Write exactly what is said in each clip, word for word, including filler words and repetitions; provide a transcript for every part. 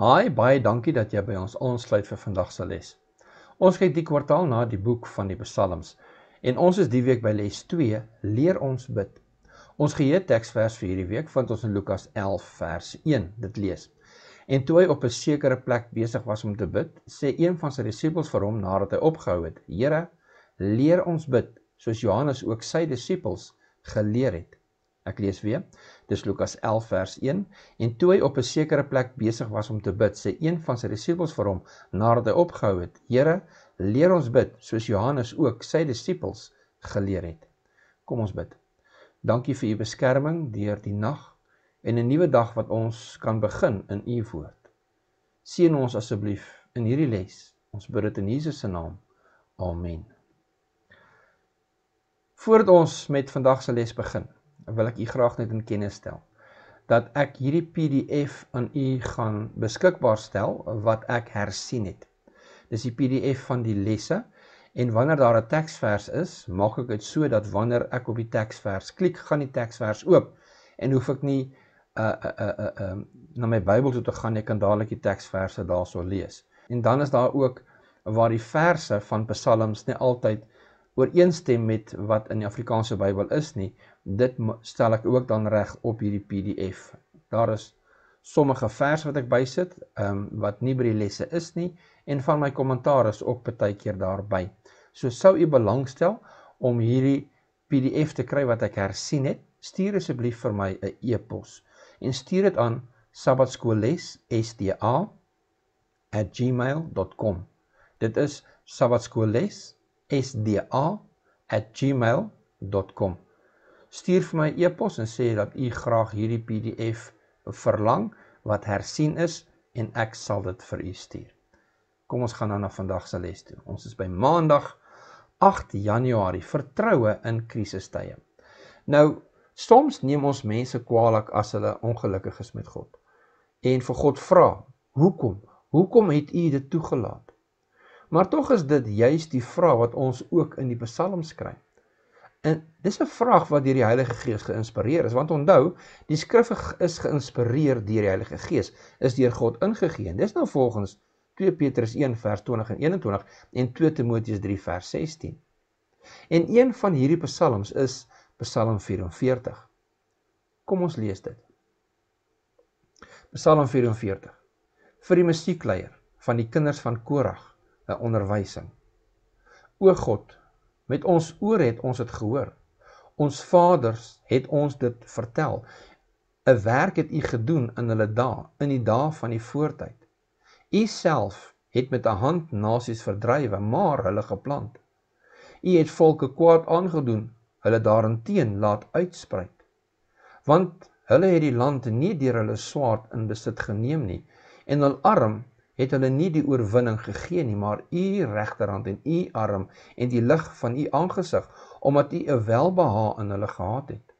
Hi, baie dankie dat jy by ons aansluit vir vandag se les. Ons kyk die kwartaal na die boek van die Psalms en ons is die week by les twee, leer ons bid. Ons geheue teksvers vir hierdie week vind ons in Lukas elf vers een, dit lees. En toe hy op 'n sekere plek besig was om te bid, sê een van sy disippels vir hom nadat hy opgehou het: Here, leer ons bid, soos Johannes ook sy disippels geleer het. Ek lees weer, dis Lukas elf vers een, en toe hy op 'n sekere plek besig was om te bid, sê een van sy disippels vir hom, nadat hy opgehou het: Here, leer ons bid, soos Johannes ook sy disippels geleer het. Kom ons bid. Dankie vir u beskerming deur die nag en 'n nuwe dag wat ons kan begin in u woord. Seën ons asseblief in hierdie les. Ons bid dit in Jesus se naam. Amen. Voordat ons met vandag se les begin, wil ek u graag net in kennis stel dat ek hierdie P D F aan u gaan beskikbaar stel wat ek hersien het. Dis die P D F van die lesse, en wanneer daar 'n teksvers is, maak ek dit so dat wanneer ek op die teksvers klik, gaan die teksvers oop en hoef ek nie uh, uh, uh, uh, uh, na my Bybel toe te gaan, ek kan dadelik die teksverse daarso lees. En dan is daar ook waar die verse van Psalms nie altyd ooreenstem met wat in die Afrikaanse Bybel is nie, dit stel ek ook dan reg op hierdie P D F. Daar is sommige verse wat ek bysit, um, wat nie by die lesse is nie, en van my kommentaar is ook partykeer daarby. So sou u belangstel om hierdie P D F te kry wat ek hersien het, stuur asseblief vir my 'n e-pos, en stuur dit aan sabbatskoolles S D A at gmail dot com. Dit is sabbatskoolles S D A at gmail dot com. Stuur vir my e-pos en sê dat u graag hierdie P D F verlang wat hersien is en ek sal dit vir u stuur. Kom ons gaan nou na vandag se les toe. Ons is by Maandag agt Januarie, vertroue in krisistye. Nou, soms neem ons mense kwaadlik as hulle ongelukkig is met God en vir God vra, hoekom? Hoekom het u dit toegelaat? Maar tog is dit juist die vraag wat ons ook in die Psalms kry. En dis 'n vraag wat deur die Heilige Gees geïnspireer is, want onthou, die skrif is geïnspireer deur die Heilige Gees, is deur God ingegee. Dis nou volgens twee Petrus een vers twintig en eenentwintig en twee Timoteus drie vers sestien. En een van hierdie psalms is Psalm vyf-en-veertig. Kom ons lees dit. Psalm vyf-en-veertig. Vir die musiekleier van die kinders van Korag, 'n onderwysing. O God, met ons ore het ons dit gehoor. Ons vaders het ons dit vertel. 'n werk het u gedoen in hulle dae, in die dae van die voortyd. U self het met 'n hand nasies verdrywe, maar hulle geplant. U het volke kwaad aangedoen, hulle daarenteen laat uitspruit. Want hulle het die land nie deur hulle swaard in besit geneem nie, en hul arm het hulle nie die oorwinning gegee nie, maar u regterhand en u arm en die lig van u aangesig, omdat u 'n welbehae in hulle gehad het.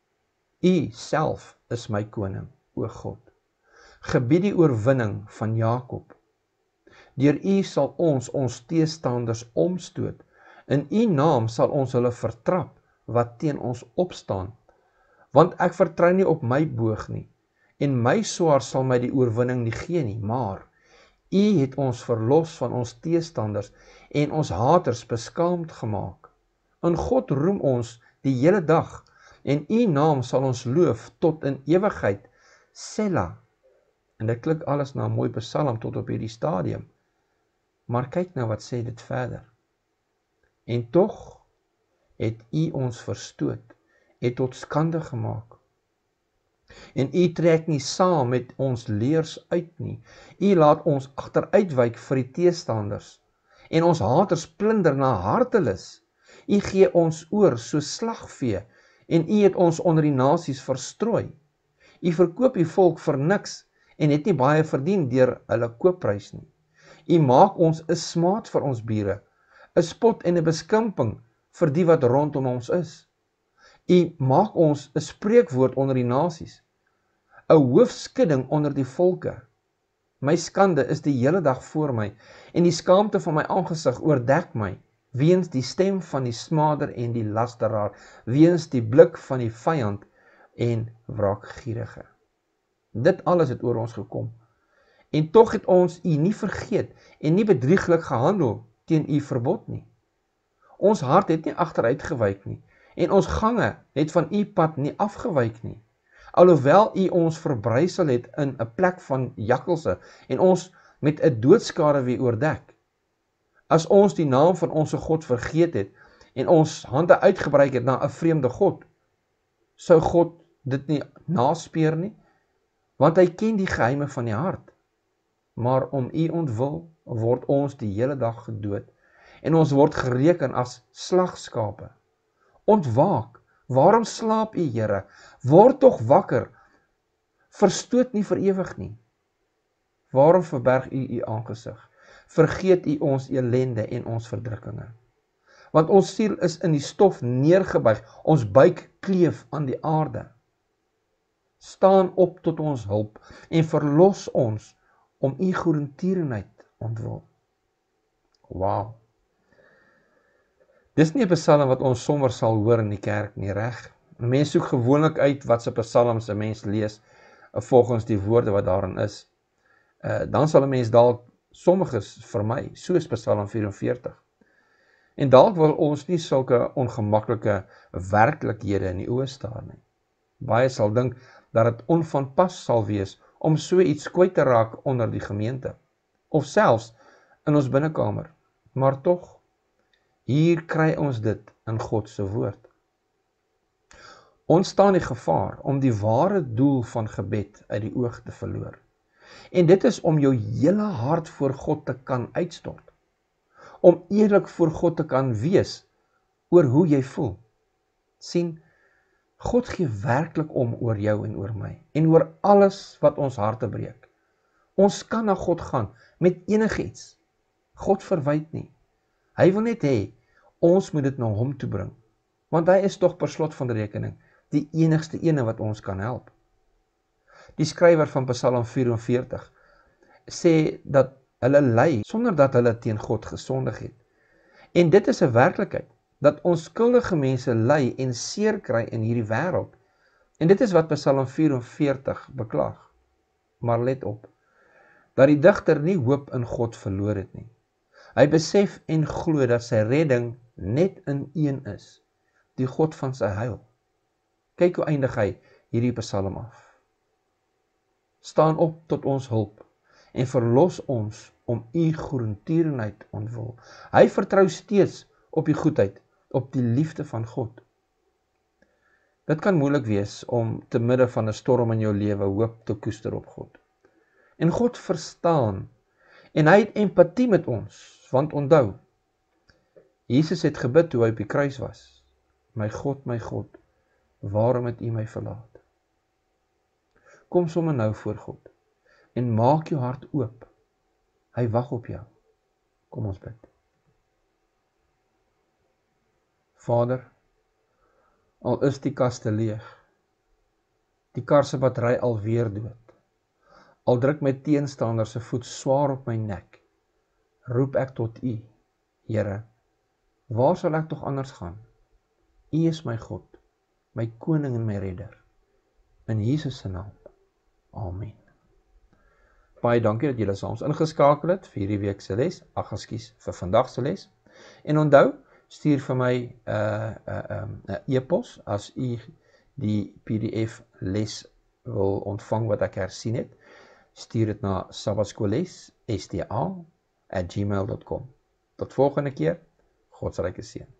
U self is my koning, o God. Gebied die oorwinning van Jakob. Deur u sal ons ons teestanders omstoot. In u naam sal ons hulle vertrap wat teen ons opstaan. Want ek vertrou nie op my boog nie, en my swaard sal my die oorwinning nie gee nie, maar u het ons verlos van ons teestanders en ons haters beskaamd gemaak. In God roem ons die hele dag, en u naam sal ons loof tot in ewigheid. Selah. En dit klink alles na 'n mooi psalm tot op hierdie stadium. Maar kyk nou wat sê dit verder. En tog het u ons verstoot, het tot skande gemaak. En u trek nie saam met ons leers uit nie. U laat ons agteruitwyk vir die teestanders, en ons haters plunder na hartelus. U gee ons oor so slagvee, en u het ons onder die nasies verstrooi. U verkoop u volk vir niks, en het nie baie verdien deur hulle koopprys nie. U maak ons 'n smaad vir ons bure, 'n spot en 'n beskimping vir die wat rondom ons is. U maak ons 'n spreekwoord onder die nasies, 'n hoofskudding onder die volke. My skande is die hele dag voor my, en die skaamte van my aangesig oordek my, weens die stem van die smader en die lasteraar, weens die blik van die vyand en wraakgierige. Dit alles het oor ons gekom. En tog het ons u nie vergeet en nie bedrieglik gehandel teen u verbod nie. Ons hart het nie agteruit gewyk nie en ons gange het van u pad nie afgewyk nie. Alhoewel u ons verbrysel het in 'n plek van jakkalse en ons met 'n doodskade weer oordek. As ons die naam van ons God vergeet het en ons hande uitgebreek het na 'n vreemde God, sou God dit nie naspeur nie, want hy ken die geheime van die hart. Maar om u ontwil word ons die hele dag gedood en ons word gereken as slagskape. Ontwaak, waarom slaap u, Here? Word tog wakker, verstoot nie vir ewig nie. Waarom verberg u u aangesig? Vergeet u ons elende en ons verdrukkinge. Want ons siel is in die stof neergebuig, ons buik kleef aan die aarde. Staan op tot ons hulp en verlos ons om u goedertierenheid ontwil. Wow. Dis nie 'n psalm wat ons sommer sal hoor in die kerk nie, reg? Mense soek gewoonlik uit wat se psalms 'n mens lees volgens die woorde wat daarin is. Uh, dan sal 'n mens dalk sommiges vermy, soos Psalm vyf-en-veertig. En dalk wil ons nie sulke ongemaklike werklikhede in die oë staar nie. Baie sal dink dat dit onvanpas sal wees om so iets kwyt te raak onder die gemeente, of selfs in ons binnekamer. Maar tog, hier kry ons dit in God se woord. Ons staan in gevaar om die ware doel van gebed uit die oog te verloor. En dit is om jou hele hart voor God te kan uitstort. Om eerlik voor God te kan wees oor hoe jy voel. Sien, God gee werklik om oor jou en oor my en oor alles wat ons harte breek. Ons kan na God gaan met enigiets. God verwyd nie. Hy wil net hê ons moet dit na hom toe bring, want hy is tog per slot van die rekening die enigste ene wat ons kan help. Die skrywer van Psalm vyf-en-veertig sê dat hulle ly sonder dat hulle teen God gesondig het. En dit is 'n werklikheid, dat onskuldige mense ly en seer kry in hierdie wêreld. En dit is wat Psalm vyf-en-veertig beklaag. Maar let op, dat die digter nie hoop in God verloor het nie. Hy besef en glo dat sy redding net in een is, die God van sy heil. Kyk hoe eindig hy hierdie psalm af. Staan op tot ons hulp en verlos ons om u goedertierenheid ontwil. Hy vertrou steeds op die goedheid, op die liefde van God. Dit kan moeilik wees om te midde van 'n storm in jou lewe hoop te koester op God. En God verstaan en hy het empatie met ons, want onthou, Jesus het gebid toe hy op die kruis was. My God, my God, waarom het u my verlaat? Kom sommer nou voor God en maak jou hart oop. Hy wag op jou. Kom ons bid. Vader, al is die kaste leeg, die kar se battery alweer dood, al druk my teenstander se voet swaar op my nek, roep ek tot u, Here, waar sal ek tog anders gaan? U is my God, my koning en my redder. In Jesus se naam. Amen. Baie dankie dat julle saans ingeskakel het vir hierdie week se les, ag ekskuus, vir vandag se les. En onthou, stuur vir my 'n uh, uh, um, uh, e-pos as u die P D F les wil ontvang wat ek hersien het. Stuur dit na sabbatskoolles s t a at gmail dot com. Tot volgende keer. God se ryke seën.